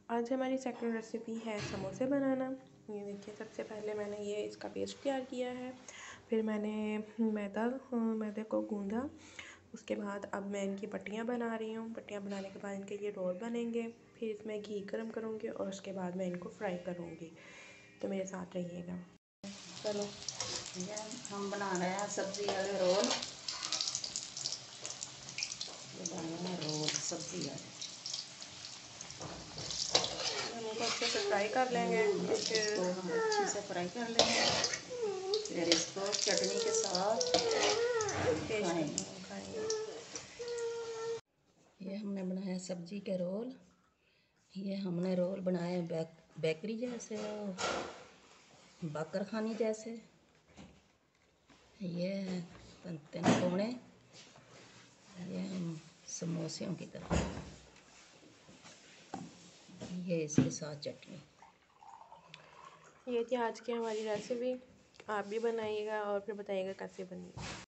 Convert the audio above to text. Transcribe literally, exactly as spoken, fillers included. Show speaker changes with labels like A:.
A: आज हमारी second recipe है समोसे बनाना। ये देखिए, सबसे पहले मैंने ये इसका पेस्ट तैयार किया है। फिर मैंने मैदा मैदे को गूंदा। उसके बाद अब मैं इनकी पट्टियाँ बना रही हूँ। पट्टियाँ बनाने के बाद इनके ये रोल बनेंगे। फिर इसमें घी गर्म करूँगी और उसके बाद मैं इनको फ्राई करूँगी। तो मेरे साथ रहिएगा। चलो,
B: हम बना रहे हैं सब्जी वाले रोल। ये बन रहे हैं रोल सब्जी वाले।
A: हम इनको अच्छे से फ्राई कर लेंगे।
B: इसको हम अच्छे से फ्राई कर लेंगे, फिर इसको चटनी के साथ खाएंगे। ये हमने बनाया सब्जी के रोल। ये हमने रोल बनाए बेक, बेकरी जैसे और बाकर खानी जैसे। ये तन कोने, ये हम समोसियों की तरह। ये इसके साथ चटनी।
A: ये थी आज की हमारी रेसिपी। आप भी बनाइएगा और फिर बताइएगा कैसे बनी।